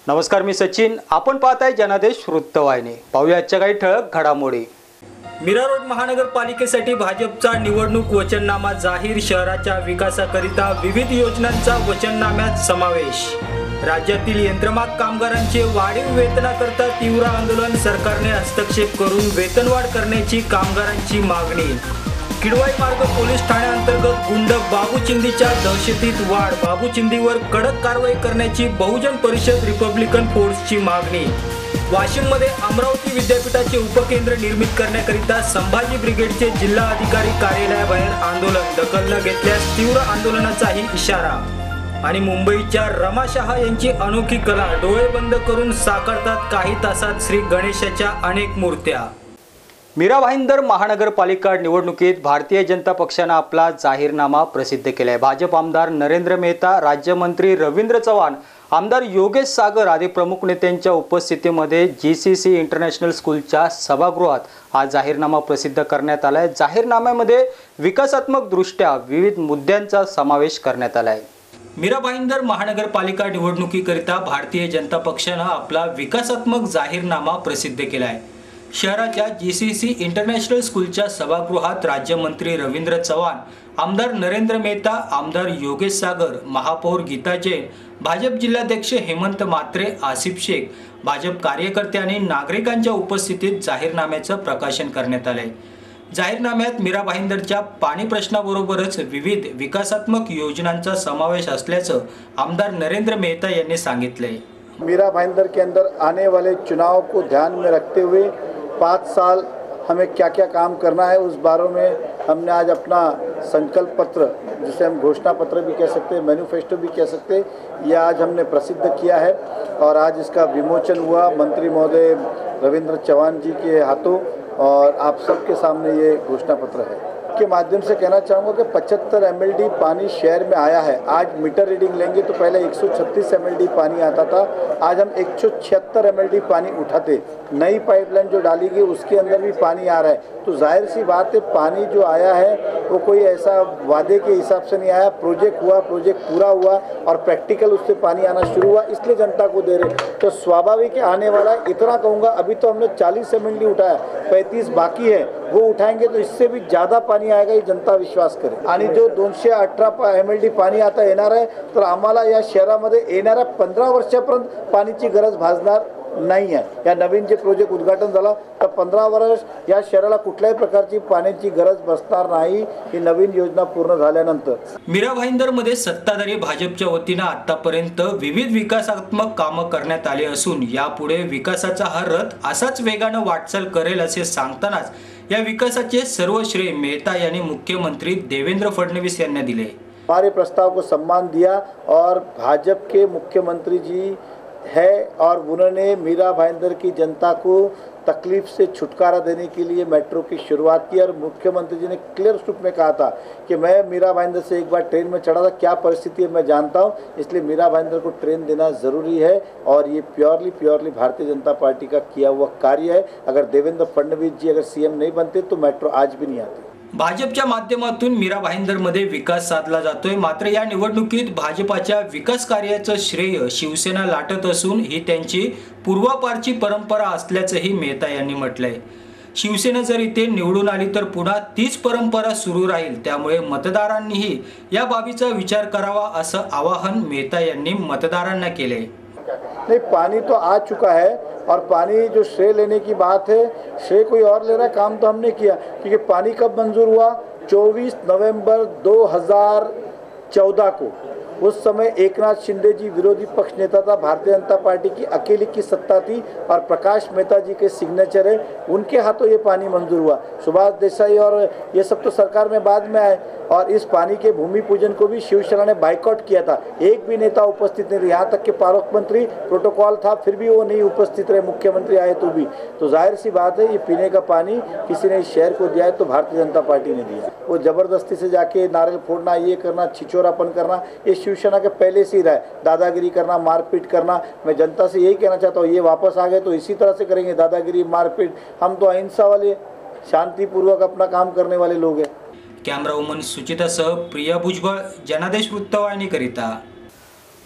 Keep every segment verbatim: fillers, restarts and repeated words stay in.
नमस्कार, मी सचिन. आपण पाहताय जनादेश वृत्तवाहिनी. पाहूया आजच्या काही ठळक घडामोडी. मीरा रोड महानगरपालिकेसाठी भाजपचा निवडणूक वचननामा जाहीर. शहराच्या विकासाकरिता विविध योजनांचा वचननाम्यात समावेश. राज्यातील यंत्रमाग कामगारांचे वाढीव वेतनाकरता तीव्र आंदोलन. सरकारने हस्तक्षेप करून वेतनवाढ करण्याची कामगारांची मागणी. किडवाई मार्ग पोलीस ठाण्याअंतर्गत गुंड बाबू चिंदीच्या दहशतीत वाढ. बाबू चिंदीवर कडक कारवाई करण्याची बहुजन परिषद रिपब्लिकन फोर्सची मागणी. वाशिममध्ये अमरावती विद्यापीठाचे उपकेंद्र निर्मित करण्याकरिता संभाजी ब्रिगेडचे जिल्हा अधिकारी कार्यालयाबाहेर आंदोलन. दखल न घेतल्यास तीव्र आंदोलनाचाही इशारा. आणि मुंबईच्या रमा शहा यांची अनोखी कला. डोळे बंद करून साकारतात काही तासात श्री गणेशाच्या अनेक मूर्त्या. मीरा भाईंदर महानगरपालिका निवडणुकीत भारतीय जनता पक्षाने आपला जाहीरनामा प्रसिद्ध केलाय. भाजप आमदार नरेंद्र मेहता, राज्यमंत्री रवींद्र चव्हाण, आमदार योगेश सागर आदी प्रमुख नेत्यांच्या उपस्थितीमध्ये जी सी सी इंटरनॅशनल स्कूलच्या सभागृहात हा जाहीरनामा प्रसिद्ध करण्यात आलाय. जाहीरनाम्यामध्ये विकासात्मक दृष्ट्या विविध मुद्द्यांचा समावेश करण्यात आलाय. मीरा भाईंदर महानगरपालिका निवडणुकीकरिता भारतीय जनता पक्षाने आपला विकासात्मक जाहीरनामा प्रसिद्ध केलाय. शहराच्या जी सी सी इंटरनॅशनल स्कूलच्या सभागृहात राज्यमंत्री रवींद्र चव्हाण, आमदार नरेंद्र मेहता, आमदार योगेश सागर, महापौर गीता जैन, भाजप जिल्हाध्यक्ष हेमंत मात्रे, आसिफ शेख, भाजप कार्यकर्ते आणि नागरिकांच्या उपस्थितीत जाहीरनाम्याचं प्रकाशन करण्यात आलंय. जाहीरनाम्यात मीरा भाईंदरच्या पाणी प्रश्नाबरोबरच विविध विकासात्मक योजनांचा समावेश असल्याचं आमदार नरेंद्र मेहता यांनी सांगितलंय. मीरा भाईंदर के अंदर आने वाले चुनाव को ध्यान में रखते हुए पाँच साल हमें क्या क्या काम करना है उस बारे में हमने आज अपना संकल्प पत्र, जिसे हम घोषणा पत्र भी कह सकते हैं, मैनिफेस्टो भी कह सकते हैं, यह आज हमने प्रसिद्ध किया है. और आज इसका विमोचन हुआ मंत्री महोदय रविंद्र चौहान जी के हाथों, और आप सबके सामने ये घोषणा पत्र है. के माध्यम से कहना चाहूँगा कि पचहत्तर एम एल डी पानी शहर में आया है. आज मीटर रीडिंग लेंगे तो पहले एक सौ छत्तीस एम एल डी पानी आता था, आज हम एक सौ छिहत्तर एम एल डी पानी उठाते. नई पाइपलाइन जो डाली गई उसके अंदर भी पानी आ रहा है. तो जाहिर सी बात है, पानी जो आया है वो कोई ऐसा वादे के हिसाब से नहीं आया. प्रोजेक्ट हुआ, प्रोजेक्ट पूरा हुआ और प्रैक्टिकल उससे पानी आना शुरू हुआ, इसलिए जनता को दे रहे. तो स्वाभाविक आने वाला इतना कहूँगा, अभी तो हमने चालीस एम एल डी उठाया, पैंतीस बाकी है, वो उठाएंगे तो इससे भी ज़्यादा पाणी आहे का जनता विश्वास करेल. आणि जो दोनशे अठरा एम एल डी पाणी आता येणार आहे, तर आम्हाला या शहरामध्ये येणाऱ्या पंधरा वर्षापर्यंत पाणीची गरज भासणार नाही आहे. या नवीन जे प्रोजेक्ट उद्घाटन झाला तर पंधरा वर्ष या शहराला कुठल्याही प्रकारची पाण्याची गरज बसणार नाही, ही नवीन योजना पूर्ण झाल्यानंतर. मीरा भाईंदर मध्ये सत्ताधारी भाजपच्या वतीने आतापर्यंत विविध विकासात्मक कामं करण्यात आली असून यापुढे विकासाचा हा रथ असाच वेगाने वाटचाल करेल असे सांगतानाच या विकासाचे सर्व श्रेय मेहता यांनी मुख्यमंत्री देवेंद्र फडणवीस यांना दिले. हमारे प्रस्ताव को सम्मान दिया और भाजप के मुख्यमंत्री जी है, और उन्होंने मीरा भाईंदर की जनता को तकलीफ से छुटकारा देने के लिए मेट्रो की शुरुआत की. और मुख्यमंत्री जी ने क्लियर रूप में कहा था कि मैं मीरा भाईंदर से एक बार ट्रेन में चढ़ा था, क्या परिस्थिति है मैं जानता हूं, इसलिए मीरा भाईंदर को ट्रेन देना ज़रूरी है. और ये purely purely Bharatiya Janata party का किया हुआ कार्य है. अगर देवेंद्र फडणवीस जी अगर सी एम नहीं बनते तो मेट्रो आज भी नहीं आती. भाजपच्या माध्यमातून मीरा भाईंदरमध्ये विकास साधला जातोय. मात्र या निवडणुकीत भाजपाच्या विकास कार्याचं श्रेय शिवसेना लाटत असून ही त्यांची पूर्वापारची परंपरा असल्याचंही मेहता यांनी म्हटलंय. शिवसेना जर इथे निवडून आली तर पुन्हा तीच परंपरा सुरू राहील. त्यामुळे मतदारांनीही या बाबीचा विचार करावा असं आवाहन मेहता यांनी मतदारांना केलंय. नहीं, पानी तो आ चुका है और पानी जो श्रेय लेने की बात है, श्रेय कोई और ले रहा है, काम तो हमने किया. क्योंकि पानी कब मंजूर हुआ? चौबीस नवंबर दो हज़ार चौदह को. उस समय एकनाथ शिंदे जी विरोधी पक्ष नेता था, भारतीय जनता पार्टी की अकेली की सत्ता थी और प्रकाश मेहता जी के सिग्नेचर है, उनके हाथों ये पानी मंजूर हुआ. सुभाष देसाई और ये सब तो सरकार में बाद में आए. और इस पानी के भूमि पूजन को भी शिवसेना ने बाइकआउट किया था. एक भी नेता उपस्थित नहीं रहे, यहाँ तक कि पारोक मंत्री प्रोटोकॉल था फिर भी वो नहीं उपस्थित रहे, मुख्यमंत्री आए तो भी. तो जाहिर सी बात है, ये पीने का पानी किसी ने इस शहर को दिया है तो भारतीय जनता पार्टी ने दिया. वो जबरदस्ती से जाके नारियल फोड़ना, ये करना, छिछोरापन करना, ये शिवसेना के पहले से ही रहा है. दादागिरी करना, मारपीट करना. मैं जनता से यही कहना चाहता हूँ, ये वापस आ गए तो इसी तरह से करेंगे, दादागिरी, मारपीट. हम तो अहिंसा वाले, शांतिपूर्वक अपना काम करने वाले लोग हैं. कॅमेरा वुमन सुचितासह प्रिया भुजबळ, जनादेश वृत्तवाहिनीकरिता.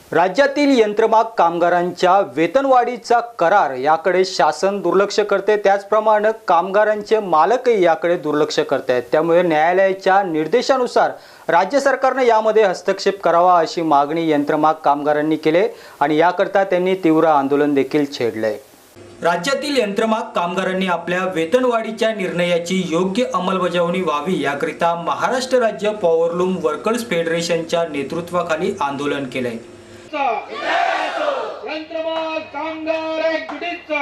राज्यातील यंत्रमाग कामगारांच्या वेतनवाढीचा करार याकडे शासन दुर्लक्ष करते, त्याचप्रमाणे कामगारांचे मालकही याकडे दुर्लक्ष करत आहेत। त्यामुळे न्यायालयाच्या निर्देशानुसार राज्य सरकारने यामध्ये हस्तक्षेप करावा अशी मागणी यंत्रमाग कामगारांनी केली आणि याकरता त्यांनी तीव्र आंदोलन देखील छेडले। राज्यातील यंत्रमाग कामगारांनी आपल्या वेतनवाढीच्या निर्णयाची योग्य अंमलबजावणी व्हावी याकरिता महाराष्ट्र राज्य पॉवरलूम वर्कर्स फेडरेशनच्या नेतृत्वाखाली आंदोलन केले। यंत्रमाग कामगार एकजुटीचा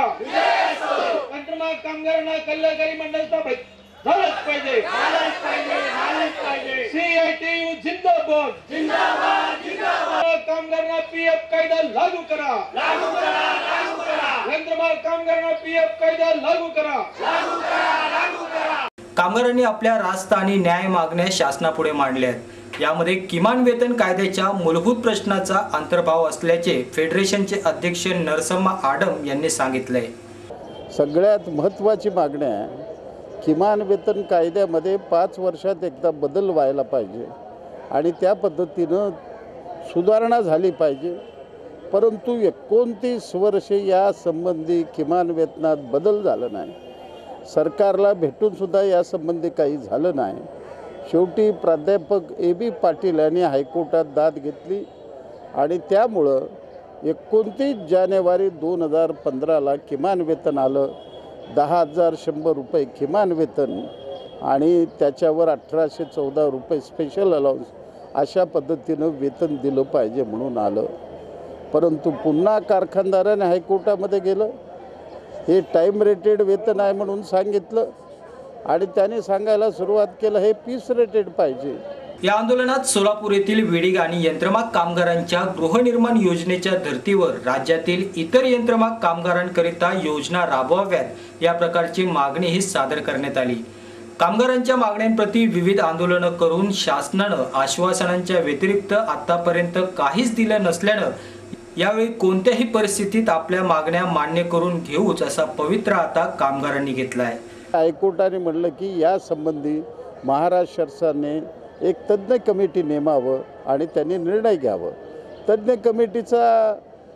यंत्रमाग कामगारांना कल्याणकारी मंडळ स्थापित झालंच पाहिजे झालंच पाहिजे झालंच पाहिजे सीआयटीयू जिंदाबाद जिंदाबाद जिंदाबाद कामगारांना पीएफ कायदा लागू करा लागू करा लागू करा यंत्रमाग कामगारांना पीएफ कायदा लागू करा लागू करा लागू करा। कामगारांनी आपल्या रास्त आणि न्याय मागण्या शासनापुढे मांडल्या आहेत। यामध्ये किमान वेतन कायद्याच्या मूलभूत प्रश्नाचा अंतर्भाव असल्याचे फेडरेशनचे अध्यक्ष नरसम्मा आडम यांनी सांगितले। सगळ्यात महत्त्वाची मागणी आहे किमान वेतन कायद्यामध्ये पाच वर्षात एकदा बदल व्हायला पाहिजे आणि त्या पद्धतीनं सुधारणा झाली पाहिजे। परंतु एकोणतीस वर्षे या संबंधी किमान वेतनात बदल झाला नाही, सरकारला भेटूनसुद्धा या संबंधी काही झालं नाही। शेवटी प्राध्यापक ए बी पाटील यांनी हायकोर्टात दाद घेतली आणि त्यामुळं एकोणतीस जानेवारी दोन हजार पंधराला किमान वेतन आलं दहा हजार शंभर रुपये किमान वेतन आणि त्याच्यावर अठराशे चौदा रुपये स्पेशल अलाउन्स अशा पद्धतीनं वेतन दिलं पाहिजे म्हणून आलं। परंतु पुन्हा कारखानदाराने हायकोर्टामध्ये गेलं, हे टाईम रेटेड वेतन आहे म्हणून सांगितलं आणि त्याने सांगायला सुरुवात केलं हे पीस रेटेड पाहिजे। या आंदोलनात सोलापूर येथील विडिग आणि यंत्रमाग कामगारांच्या गृहनिर्माण योजनेच्या धर्तीवर राज्यातील इतर यंत्रमाग कामगारांकरिता योजना राबवाव्यात या प्रकारची मागणीही सादर करण्यात आली। कामगारांच्या मागण्यांप्रती विविध आंदोलनं करून शासनानं आश्वासनांच्या व्यतिरिक्त आतापर्यंत काहीच दिलं नसल्यानं यावेळी कोणत्याही परिस्थितीत आपल्या मागण्या मान्य करून घेऊच असा पवित्रा आता कामगारांनी घेतलाय। हायकोर्टाने म्हणलं की या संबंधी महाराष्ट्र शासनाने एक तज्ज्ञ कमिटी नेमावं आणि त्यांनी निर्णय घ्यावं। तज्ज्ञ कमिटीचा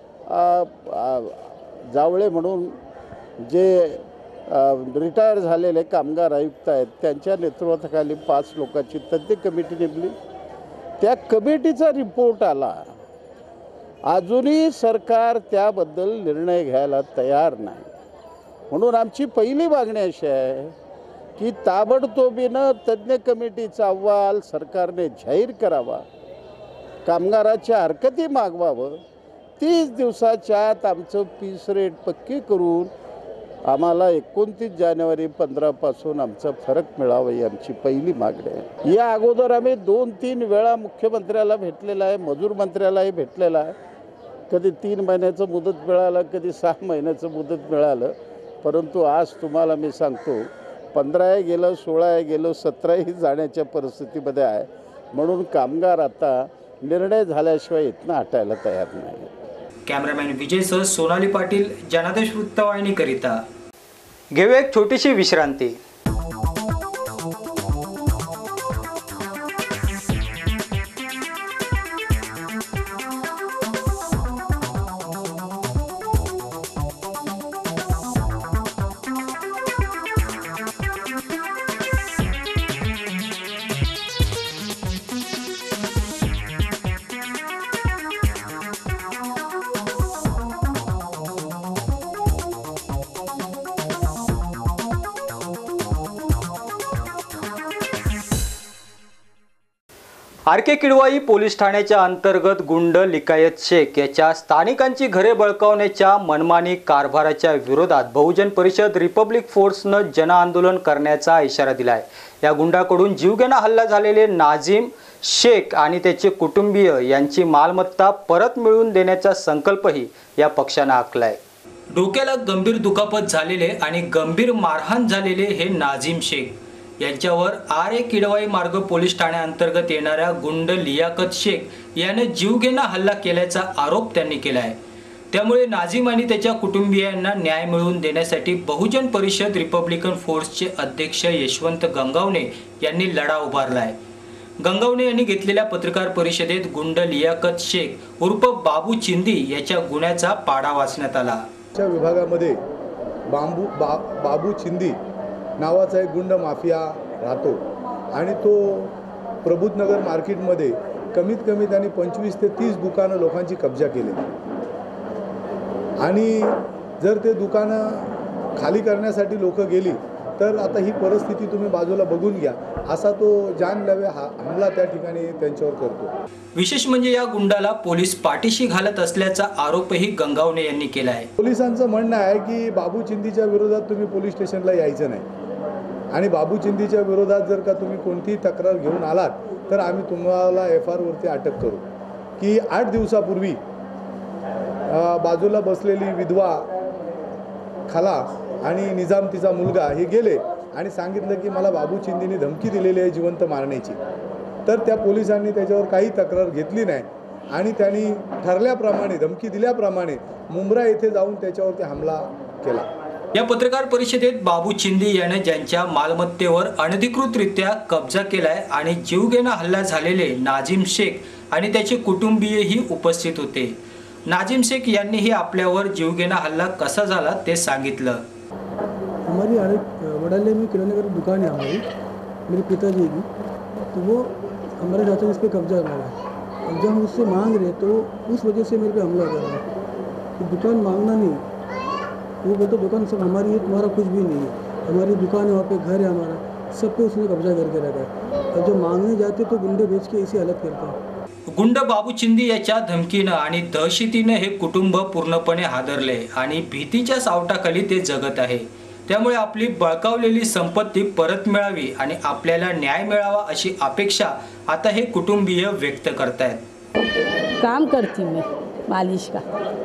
जावळे म्हणून जे रिटायर झालेले कामगार आयुक्त आहेत त्यांच्या नेतृत्वाखाली पाच लोकांची तज्ज्ञ कमिटी नेमली। त्या कमिटीचा रिपोर्ट आला, अजूनही सरकार त्याबद्दल निर्णय घ्यायला तयार नाही। म्हणून आमची पहिली मागणी अशी आहे की ताबडतोबीनं तज्ज्ञ कमिटीचा अहवाल सरकारने जाहीर करावा, कामगाराच्या हरकती मागवावं, तीस दिवसाच्या आत आमचं पीस रेट पक्की करून आम्हाला एकोणतीस जानेवारी पंधरापासून आमचा फरक मिळावा ही आमची पहिली मागणी आहे। या अगोदर आम्ही दोन तीन वेळा मुख्यमंत्र्याला भेटलेला आहे, मजूर मंत्र्यालाही भेटलेला आहे, कधी तीन महिन्याचं मुदत मिळालं, कधी सहा महिन्याचं मुदत मिळालं। परंतु आज तुम्हाला मी सांगतो पंधराही गेलं, सोळाही गेलं, सतराही जाण्याच्या परिस्थितीमध्ये आहे। म्हणून कामगार आता निर्णय झाल्याशिवाय इथनं हटायला तयार नाही। कॅमेरामॅन विजयसह सोनाली पाटील, जनादेश वृत्तवाहिनीकरिता। घेऊ एक छोटीशी विश्रांती। आर के किडवाई पोलीस ठाण्याच्या अंतर्गत गुंड लिकायत शेख याच्या स्थानिकांची घरे बळकावण्याच्या मनमानी कारभाराच्या विरोधात बहुजन परिषद रिपब्लिक फोर्सनं जनआंदोलन करण्याचा इशारा दिलाय। या गुंडाकडून जीवघेणा हल्ला झालेले नाझीम शेख आणि त्याचे कुटुंबीय यांची मालमत्ता परत मिळवून देण्याचा संकल्पही या पक्षानं आखलाय। डोक्याला गंभीर दुखापत झालेले आणि गंभीर मारहाण झालेले हे नाझीम शेख यांच्यावर आर ए किडवाई मार्ग पोलीस ठाण्याअंतर्गत येणाऱ्या गुंड लियाकत शेख याने जीवघेणा हल्ला केल्याचा आरोप त्यांनी केला आहे। त्यामुळे नाझीम आणि त्याच्या कुटुंबियांना न्याय मिळवून देण्यासाठी बहुजन परिषद रिपब्लिकन फोर्सचे अध्यक्ष यशवंत गंगावणे यांनी लढा उभारला आहे। गंगावणे यांनी घेतलेल्या पत्रकार परिषदेत गुंड लियाकत शेख उर्फ बाबू चिंदी याच्या गुन्ह्याचा पाढा वाचण्यात आला। च्या विभागामध्ये बांबू बा बाबू चिंदी नावाचा एक गुंड माफिया राहतो आणि तो प्रबुद्धनगर मार्केटमध्ये कमीत कमी त्यांनी पंचवीस ते तीस दुकानं लोकांची कब्जा केली आणि जर ते दुकानं खाली करण्यासाठी लोक गेली तर आता ही परिस्थिती तुम्ही बाजूला बघून घ्या, असा तो जानलेवा हा हमला त्या ठिकाणी त्यांच्यावर करतो। विशेष म्हणजे या गुंडाला पोलीस पाठीशी घालत असल्याचा आरोपही गंगावणे यांनी केला आहे। पोलिसांचं म्हणणं आहे की बाबू चिंदीच्या विरोधात तुम्ही पोलीस स्टेशनला यायचं नाही आणि बाबू चिंदीच्या विरोधात जर का तुम्ही कोणतीही तक्रार घेऊन आलात तर आम्ही तुम्हाला एफ आर वरती अटक करू। की आठ दिवसापूर्वी बाजूला बसलेली विधवा खाला आणि निजाम तिचा मुलगा हे गेले आणि सांगितलं की मला बाबू चिंदीने धमकी दिलेली आहे जिवंत मारण्याची, तर त्या पोलिसांनी त्याच्यावर काही तक्रार घेतली नाही आणि त्यांनी ठरल्याप्रमाणे धमकी दिल्याप्रमाणे मुंब्रा येथे जाऊन त्याच्यावरती हमला केला। या पत्रकार परिषदेत बाबू चिंदी याने ज्यांच्या मालमत्तेवर अनधिकृतरित्या कब्जा केलाय आणि जीवघेणा हल्ला झालेले नाजिम शेख आणि त्याचे कुटुंबीयही उपस्थित होते। नाजिम शेख यांनीही आपल्यावर जीवघेणा हल्ला कसा झाला ते सांगितलं। हमारी वडाले में किराने का दुकान है हमारी, मेरे पिताजी की, तो वो हमारे चाचा जिस पे कब्जा कर रहा है। अब जब हम उससे मांग रहे तो उस वजह से मेरे पे हमला कर रहा है। तो दुकान मांगना नहीं, वो बोलते दुकान सब हमारी है, तुम्हारा कुछ भी नहीं है, हमारी दुकान है, वहाँ पे घर है हमारा, सब पे उसने कब्जा करके रखा है। और जब मांगने जाते तो गुंडे बेच के ऐसी हालत करता है। गुंड बाबू चिंदी याच्या धमकीनं आणि दहशतीनं हे कुटुंब पूर्णपणे हादरले आणि भीतीच्या सावटाखाली ते जगत आहे। त्यामुळे आपली बळकावलेली संपत्ती परत मिळावी आणि आपल्याला न्याय मिळावा अशी अपेक्षा आता हे कुटुंबीय व्यक्त करतायत। काम करती मैं मालिश का,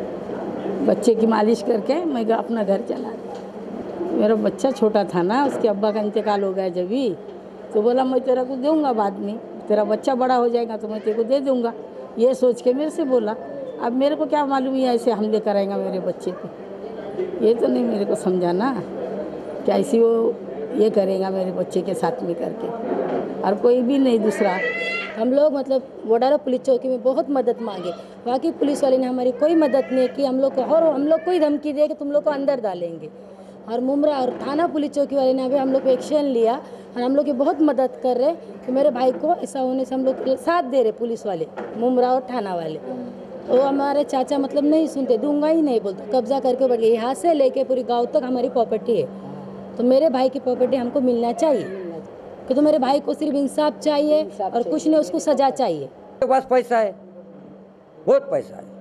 बच्चे की मालिश करके मैं अपना घर चला। मेरा बच्चा छोटा था ना, उसके अब्बा का इंतकाल हो गया जब भी, तो बोला मैं तेरा को दूंगा बाद में, तेरा बच्चा बड़ा हो जाएगा तो मैं तेरे को दे दूंगा, ये सोच के मेरे से बोला। अब मेरे को क्या मालूम ये ऐसे हमले कराएगा मेरे बच्चे पे, ये तो नहीं मेरे को समझा ना, कैसी वो ये करेगा मेरे बच्चे के साथ में करके, और कोई भी नहीं दूसरा। हम लोग मतलब वडाला पुलिस चौकी में बहुत मदद मांगे, बाकी पुलिस वाले ने हमारी कोई मदद नहीं की हम लोग को, और हम लोग कोई धमकी दे कि तुम लोग को अंदर डालेंगे। और मुमरा और थाना पुलिस चौकी वाले ने अभी हम लोग को एक्शन लिया और हम लोग की बहुत मदद कर रहे कि मेरे भाई को ऐसा होने से हम लोग साथ दे रहे पुलिस वाले, मुमरा और थाना वाले। तो हमारे चाचा मतलब नहीं सुनते, दूंगा ही नहीं बोलते, कब्जा करके बैठ गए। यहाँ से लेके पूरी गाँव तक हमारी प्रॉपर्टी है, तो मेरे भाई की प्रॉपर्टी हमको मिलना चाहिए कि तो मेरे भाई को सिर्फ इंसाफ चाहिए और कुछ नहीं, उसको सजा चाहिए। मेरे पास पैसा है, बहुत पैसा है,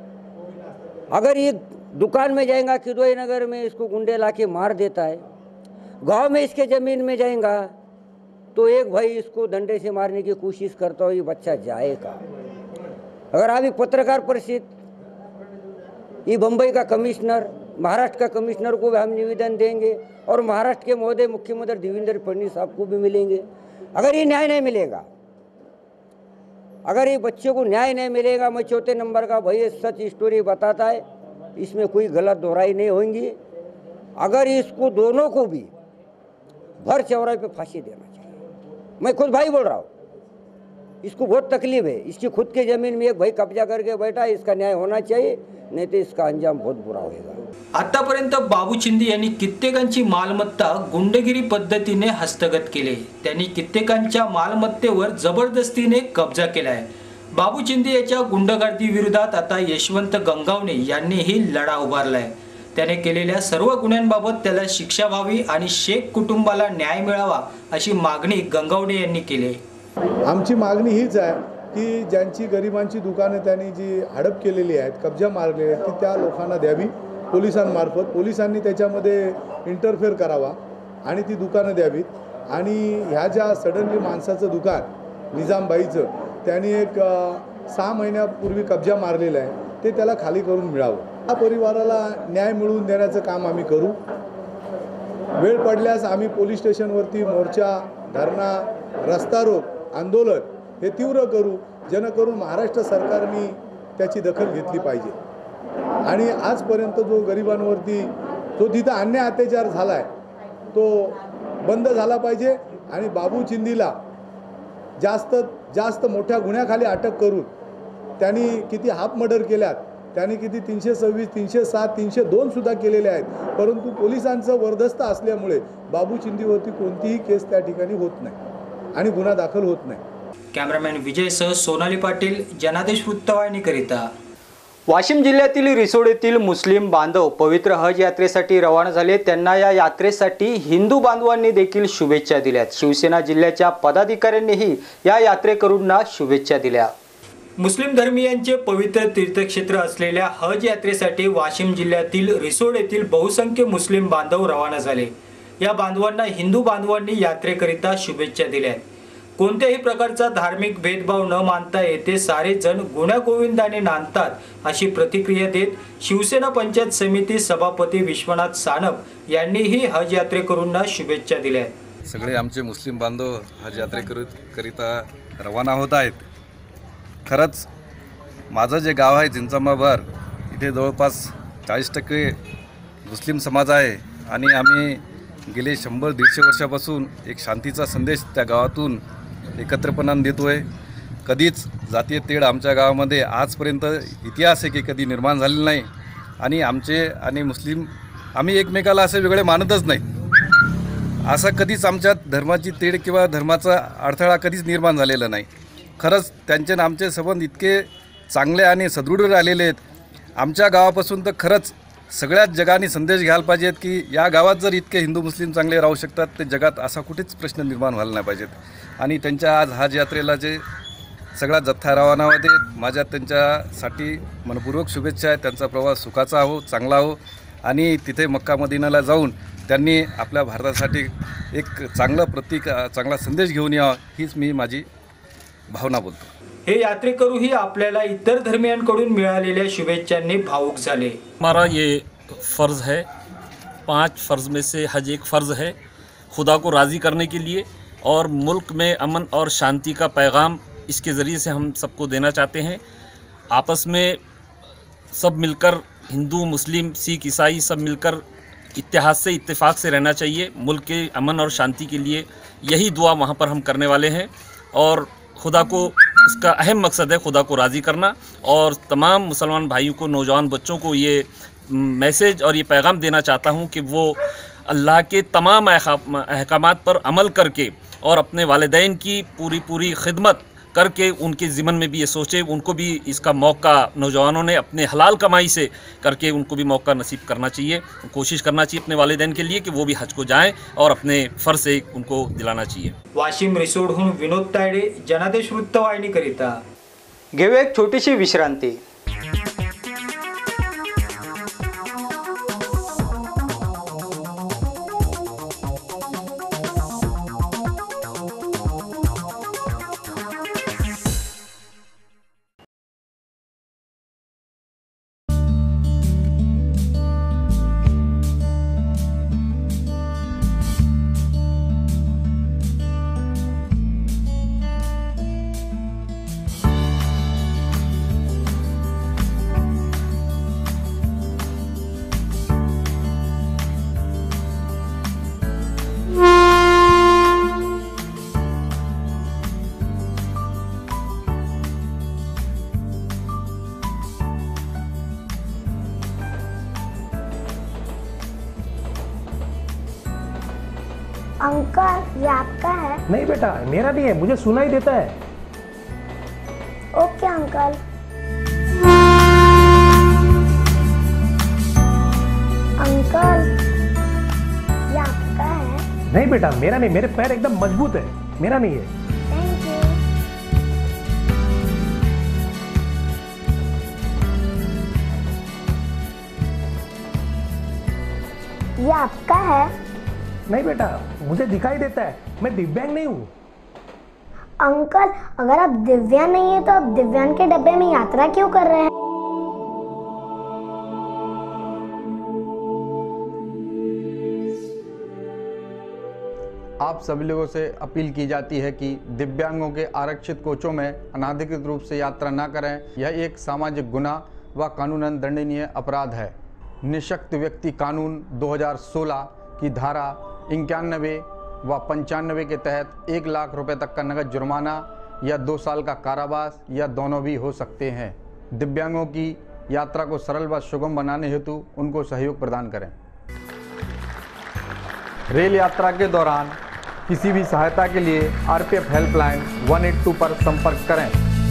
अगर ये दुकान में जाएगा किदवई नगर में इसको गुंडे लाके मार देता है, गांव में इसके ज़मीन में जाएगा तो एक भाई इसको डंडे से मारने की कोशिश करता हो, ये बच्चा जाएगा। अगर अभी पत्रकार परिषद, ये बम्बई का कमिश्नर, महाराष्ट्र का कमिश्नर को भी हम निवेदन देंगे और महाराष्ट्र के महोदय मुख्यमंत्री देवेंद्र फडणवीस साहब को भी मिलेंगे। अगर ये न्याय नहीं मिलेगा, अगर ये बच्चे को न्याय नहीं मिलेगा, मैं चौथे नंबर का भाई सच स्टोरी बताता है, इसमें कोई गलत दोहराई नहीं होंगी। अगर इसको दोनों को भी भर चौराहे पे फांसी देना चाहिए, मैं खुद भाई बोल रहा हूँ, इसको बहुत तकलीफ है, इसकी खुद की ज़मीन में एक भाई कब्जा करके बैठा है, इसका न्याय होना चाहिए, नहीं तो इसका अंजाम बहुत बुरा होगा। आतापर्यंत बाबू चिंदी यांनी कित्येकांची मालमत्ता गुंडगिरी पद्धतीने हस्तगत केले, त्यांनी कित्येकांच्या मालमत्तेवर जबरदस्तीने कब्जा केलाय। बाबू चिंदी याच्या गुंडगार्दी विरोधात आता यशवंत गंगावणे यांनीही लढा उभारलाय। त्याने केलेल्या सर्व गुन्ह्यांबाबत त्याला शिक्षा व्हावी आणि शेख कुटुंबाला न्याय मिळावा अशी मागणी गंगावणे यांनी केली। आमची मागणी हीच आहे की ज्यांची गरिबांची दुकाने त्यांनी जी हडप केलेली आहेत, कब्जा मारलेली आहेत, ती त्या लोकांना द्यावी पोलिसांमार्फत। पोलिसांनी त्याच्यामध्ये इंटरफेअर करावा आणि ती दुकानं द्यावीत। आणि ह्या ज्या सडनली माणसाचं दुकान निजामबाईचं त्यांनी एक सहा महिन्यापूर्वी कब्जा मारलेला आहे, ते त्याला खाली करून मिळावं। या परिवाराला न्याय मिळवून देण्याचं काम आम्ही करू। वेळ पडल्यास आम्ही पोलीस स्टेशनवरती मोर्चा, धरणा, रस्ता रोक, आंदोलन हे तीव्र करू, जेणेकरून महाराष्ट्र सरकारने त्याची दखल घेतली पाहिजे। आणि आजपर्यंत जो गरिबांवरती जो तिथं अन्याय अत्याचार झाला आहे तो बंद झाला पाहिजे आणि बाबू चिंदीला जास्त जास्त मोठ्या गुन्ह्याखाली अटक करून त्यांनी किती हाफ मर्डर केल्यात, त्यांनी किती तीनशे सव्वीस तीनशे सात तीनशे दोन सुद्धा केलेले आहेत. परंतु पोलिसांचं वर्दस्त असल्यामुळे बाबू चिंदीवरती कोणतीही केस त्या ठिकाणी होत नाही आणि गुन्हा दाखल होत नाही. कॅमेरामॅन विजयसह सोनाली पाटील, जनादेश वृत्तवाहिनीकरिता. वाशिम जिल्ह्यातील रिसोड येथील मुस्लिम बांधव पवित्र हज यात्रेसाठी रवाना झाले. त्यांना या यात्रेसाठी हिंदू बांधवांनी देखील शुभेच्छा दिल्यात. शिवसेना जिल्ह्याच्या पदाधिकाऱ्यांनीही या यात्रेकरूंना शुभेच्छा दिल्या. मुस्लिम धर्मीयांचे पवित्र तीर्थक्षेत्र असलेल्या हज यात्रेसाठी वाशिम जिल्ह्यातील रिसोड येथील बहुसंख्य मुस्लिम बांधव रवाना झाले. या बांधवांना हिंदू बांधवांनी यात्रेकरिता शुभेच्छा दिल्या. कोणत्याही प्रकारचा धार्मिक भेदभाव न मानता येथे सारे जण गुण्यागोविंदाने नांदतात, अशी प्रतिक्रिया देत शिवसेना पंचायत समिती सभापती विश्वनाथ सानप यांनीही हज यात्रेकरूंना शुभेच्छा दिल्या. सगळे आमचे मुस्लिम बांधव हज यात्रेकरिता रवाना होत आहेत. खरंच माझं जे गाव आहे जिंचामाबार, इथे जवळपास चाळीस टक्के मुस्लिम समाज आहे आणि आम्ही गेले शंभर दीडशे वर्षापासून एक शांतीचा संदेश त्या गावातून एकत्रपणाने देतो आहे. कधीच जातीय तेढ आमच्या गावामध्ये आजपर्यंत इतिहास आहे की कधी निर्माण झालेला नाही आणि आमचे आणि मुस्लिम आम्ही एकमेकाला असे वेगळे मानतच नाही. असं कधीच आमच्यात धर्माची तेढ किंवा धर्माचा अडथळा कधीच निर्माण झालेला नाही. खरंच त्यांचे आणि आमचे संबंध इतके चांगले आणि सदृढ राहिलेले आहेत. आमच्या गावापासून तर खरंच सगळ्याच जगाने संदेश घ्यायला पाहिजेत की या गावात जर इतके हिंदू मुस्लिम चांगले राहू शकतात तर जगात असा कुठेच प्रश्न निर्माण व्हायला नाही पाहिजेत. आणि त्यांच्या आज हज यात्रेला जे सगळा जथ्था रवाना होते, माझ्या त्यांच्यासाठी मनपूर्वक शुभेच्छा आहेत. त्यांचा प्रवास सुखाचा हो, चांगला हो आणि तिथे मक्का मदिनाला जाऊन त्यांनी आपल्या भारतासाठी एक चांगलं प्रतीक, चांगला संदेश घेऊन यावा, हीच मी माझी भावना बोलतो. हे यात्रेकरूही आपल्याला इतर धर्मियांकडून मिळालेल्या शुभेच्छांनी भावुक झाले. हमारा ये फ़र्ज़ है, पांच फ़र्ज़ में से हज एक फ़र्ज़ है, खुदा को राज़ी करने के लिए और मुल्क में अमन और शांति का पैगाम इसके ज़रिए से हम सबको देना चाहते हैं. आपस में सब मिलकर, हिंदू मुस्लिम सिख ईसाई सब मिलकर इत्तेहाद से इत्तेफाक से रहना चाहिए. मुल्क के अमन और शांति के लिए यही दुआ वहाँ पर हम करने वाले हैं और खुदा को, इसका अहम मकसद है खुदा को राज़ी करना. और तमाम मुसलमान भाइयों को, नौजवान बच्चों को ये मैसेज और ये पैगाम देना चाहता हूँ कि वो अल्लाह के तमाम अहकामात पर अमल करके और अपने वालिदैन की पूरी पूरी खिदमत करके उनके ज़िम्मन में भी ये सोचे, उनको भी इसका मौका, नौजवानों ने अपने हलाल कमाई से करके उनको भी मौका नसीब करना चाहिए. कोशिश करना चाहिए अपने वालिदैन के लिए कि वो भी हज को जाएं और अपने फ़र्ज़ से उनको दिलाना चाहिए. वाशिम रिसोडहून विनोद तायडे, जनादेश वृत्तवाहिनीकरिता. घेऊया एक छोटीशी विश्रांती. अंकल, ये आपका है? नहीं बेटा, मेरा नहीं है, मुझे सुनाई देता है. Okay uncle. अंकल, ये आपका है? नहीं बेटा, मेरा नहीं, मेरे पैर एकदम मजबूत है, मेरा नहीं है. Thank you. ये आपका है? नहीं बेटा, मुझे दिखाई देता है, मैं दिव्यांग नहीं हूँ. अंकल, अगर आप दिव्यांग नहीं है तो आप दिव्यांग के डब्बे में यात्रा क्यों कर रहे हैं? आप सभी लोगों से अपील की जाती है कि दिव्यांगों के आरक्षित कोचों में अनाधिकृत रूप से यात्रा न करें. यह एक सामाजिक गुनाह व कानूनन दंडनीय अपराध है. निःशक्त व्यक्ति कानून दो हज़ार सोलह की धारा इक्यानवे व पंचानवे के तहत एक लाख रुपए तक का नगद जुर्माना या दो साल का कारावास या दोनों भी हो सकते हैं। दिव्यांगों की यात्रा को सरल व सुगम बनाने हेतु उनको सहयोग प्रदान करें। रेल यात्रा के दौरान किसी भी सहायता के लिए RPF helpline one eight two पर संपर्क करें।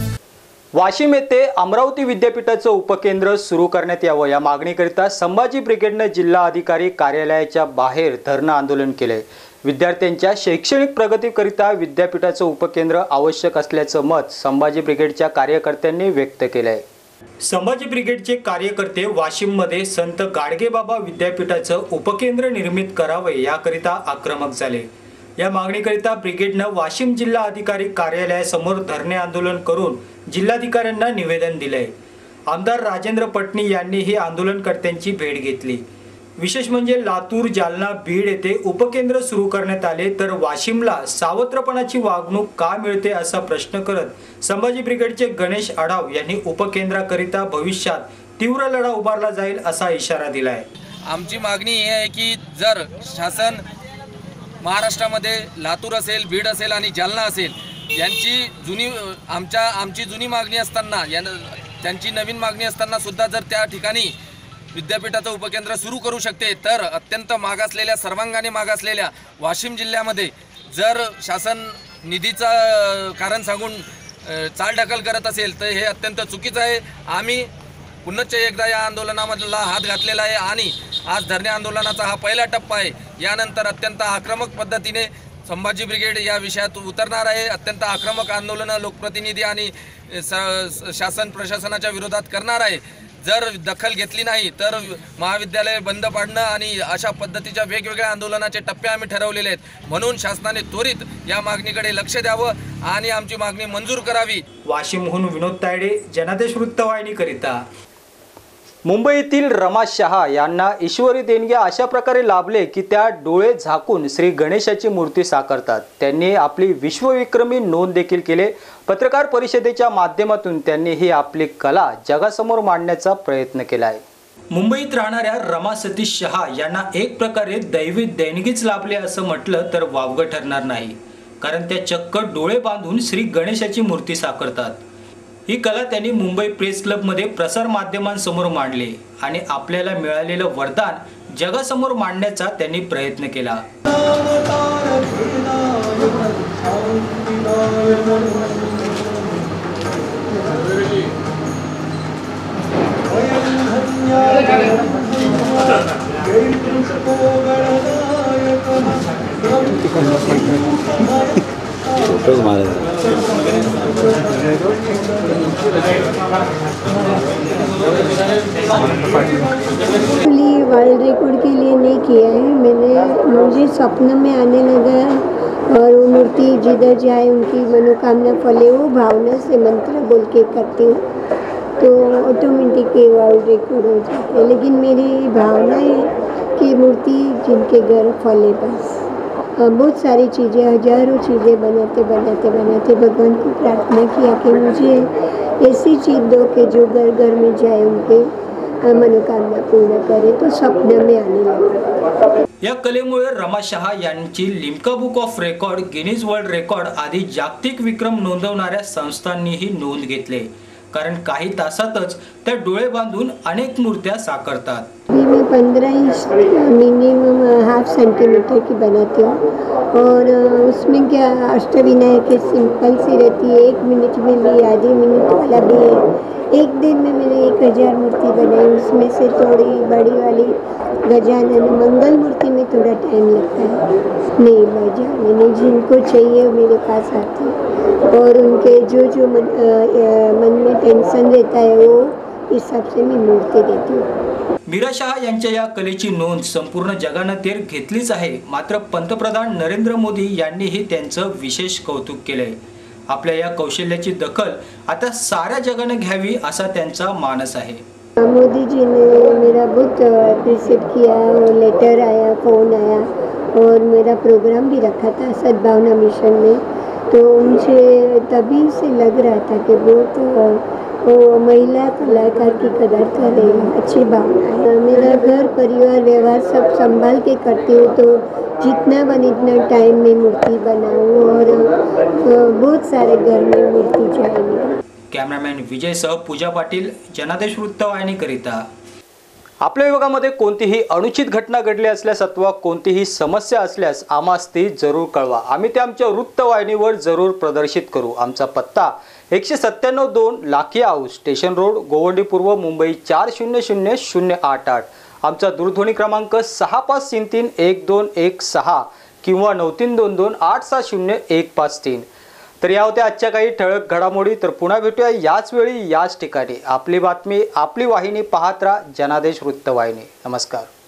वाशिम येथे अमरावती विद्यापीठाचं उपकेंद्र सुरू करण्यात यावं या मागणीकरिता संभाजी ब्रिगेडने जिल्हा अधिकारी कार्यालयाच्या बाहेर धरणं आंदोलन केले। विद्यार्थ्यांच्या शैक्षणिक प्रगतीकरिता विद्यापीठाचं उपकेंद्र आवश्यक असल्याचं मत संभाजी ब्रिगेडच्या कार्यकर्त्यांनी व्यक्त केलं आहे। संभाजी ब्रिगेडचे कार्यकर्ते वाशिममध्ये संत गाडगेबाबा विद्यापीठाचं उपकेंद्र निर्मित करावे याकरिता आक्रमक झाले। या मागणीकरिता ब्रिगेडनं वाशिम जिल्हा अधिकारी कार्यालयासमोर धरणे आंदोलन करून जिल्हाधिकाऱ्यांना निवेदन दिलंय। आमदार राजेंद्र पटणी यांनीही आंदोलनकर्त्यांची भेट घेतली। विशेष म्हणजे लातूर, जालना, बीड येथे उपकेंद्र सुरू करण्यात आले तर वाशिमला सावत्रपणाची वागणूक का मिळते असा प्रश्न करत संभाजी ब्रिगेडचे गणेश आढाव यांनी उपकेंद्राकरिता भविष्यात तीव्र लढा उभारला जाईल असा इशारा दिलाय। आमची मागणी ही आहे की जर शासन महाराष्ट्रामध्ये लातूर असेल, बीड असेल आणि जालना असेल यांची जुनी आमच्या आमची जुनी मागणी असताना त्यांची नवीन मागणी असताना सुद्धा जर त्या ठिकाणी विद्यापीठाचं उपकेंद्र सुरू करू शकते तर अत्यंत मागासलेल्या सर्वांगाने मागासलेल्या वाशिम जिल्ह्यामध्ये जर शासन निधीचं कारण सांगून चालढकल करत असेल तर हे अत्यंत चुकीचं आहे। आम्ही पुन्हा एकदा या आंदोलनामधला हात घातलेला आहे आणि आज धरणे आंदोलनाचा हा पहिला टप्पा आहे। यानंतर अत्यंत आक्रमक पद्धतीने संभाजी ब्रिगेड या विषयात उतरणार आहे। अत्यंत आक्रमक आंदोलनं लोकप्रतिनिधी आणि शासन प्रशासनाच्या विरोधात करणार आहे। जर दखल घेतली नाही तर महाविद्यालय बंद पाडणं आणि अशा पद्धतीच्या वेगवेगळ्या आंदोलनाचे टप्पे आम्ही ठरवलेले आहेत। म्हणून शासनाने त्वरित या मागणीकडे लक्ष द्यावं आणि आमची मागणी मंजूर करावी। वाशिमहून विनोद तायडे, जनादेश वृत्तवाहिनीकरिता। मुंबईतील रमा शहा यांना ईश्वरी देणग्या अशा प्रकारे लाभले की त्या डोळे झाकून श्री गणेशाची मूर्ती साकारतात। त्यांनी आपली विश्वविक्रमी नोंद देखील केले। पत्रकार परिषदेच्या माध्यमातून त्यांनी ही आपली कला जगासमोर मांडण्याचा प्रयत्न केला आहे। मुंबईत राहणाऱ्या रमा सतीश शहा यांना एक प्रकारे दैवी देणगीच लाभले असं म्हटलं तर वावगं ठरणार नाही, कारण त्या चक्क डोळे बांधून श्री गणेशाची मूर्ती साकारतात। ही कला त्यांनी मुंबई प्रेस क्लबमध्ये प्रसार माध्यमांसमोर मांडली आणि आपल्याला मिळालेलं वरदान जगासमोर मांडण्याचा त्यांनी प्रयत्न केला। वर्ल्ड रिकॉर्ड के लिए नहीं किया है मैंने, मुझे स्वप्न में आने लगा और वो मूर्ति जिधर जाए उनकी मनोकामना फले, वो भावना से मंत्र बोल के करती हूँ तो ऑटोमेटिक वर्ल्ड रिकॉर्ड हो जाता है। लेकिन मेरी भावना है कि मूर्ति जिनके घर फले बस। बहुत सारी चीज़ें, हजारों चीज़ें बनाते बनाते बनाते भगवान को प्रार्थना किया कि मुझे ऐसी चीज़ दो कि जो घर घर में जाए उनके मनोकामना पूर्ण करे, तो स्वप्न में आने लगा। या कलेमुळे रमा शहा यांची Limca book of record, Guinness world record आदी जागतिक विक्रम नोंदवणाऱ्या संस्थांनीही नोंद घेतले, कारण काही तासातच त्या डोळे बांधून अनेक मूर्त्या साकारतात। मैं पंद्रह इंच मिनिमम हाफ सेंटीमीटर की बनाती हूँ और उसमें क्या अष्टविनायक सिंपल सी रहती है, एक मिनट में भी, आधे मिनट वाला भी है। एक दिन में मैंने एक हज़ार मूर्ति बनाई, उसमें से थोड़ी बड़ी वाली गजानन मंगल मूर्ति में थोड़ा टाइम लगता है। नहीं बजा मैंने, जिनको चाहिए मेरे पास आते हैं और उनके जो जो मन, आ, मन में टेंशन रहता है वो हिसाब से मैं मूर्ति देती हूँ। मीरा शहा यांच्या या कलेची नोंद संपूर्ण जगानं तेर घेतलीच आहे, मात्र पंतप्रधान नरेंद्र मोदी यांनीही त्यांचं विशेष कौतुक केलंय। आपल्या या कौशल्याची दखल आता साऱ्या जगानं घ्यावी असा त्यांचा मानस आहे। मोदी जी ने मेरा बहुत अप्रिशिएट किया, लेटर आया, फ़ोन आया और मेरा प्रोग्राम भी रखा था सद्भावना मिशन में, तो मुझे तभी से लग रहा था कि बहुत वो महिला कलाकार की कदर करें, अच्छी भावना है। मेरा घर परिवार व्यवहार सब संभाल के करती हूँ तो जितना बन इतना टाइम में मूर्ति बनाऊँ और अ, बहुत सारे घर में मूर्ति चाहिए। कॅमेरामॅन विजयसह पूजा पाटील, जनादेश वृत्तवाहिनीकरिता। आपल्या विभागामध्ये कोणतीही अनुचित घटना घडली असल्यास अथवा कोणतीही समस्या असल्यास आम्हास ती जरूर कळवा। आम्ही ते आमच्या वृत्तवाहिनीवर जरूर प्रदर्शित करू। आमचा पत्ता एकशे सत्त्याण्णव दोन Lakhi house, station road, Govandi पूर्व, मुंबई चार शून्य शून्य शून्य आठ आठ। आमचा दूरध्वनी क्रमांक सहा पाच तीन तीन एक दोन एक सहा किंवा नऊ तीन दोन दोन आठ सहा शून्य एक पाच तीन। तर या होत्या आजच्या काही ठळक घडामोडी। तर पुन्हा भेटूया याच वेळी याच ठिकाणी। आपली बातमी आपली वाहिनी पाहत राहा, जनादेश वृत्तवाहिनी। नमस्कार।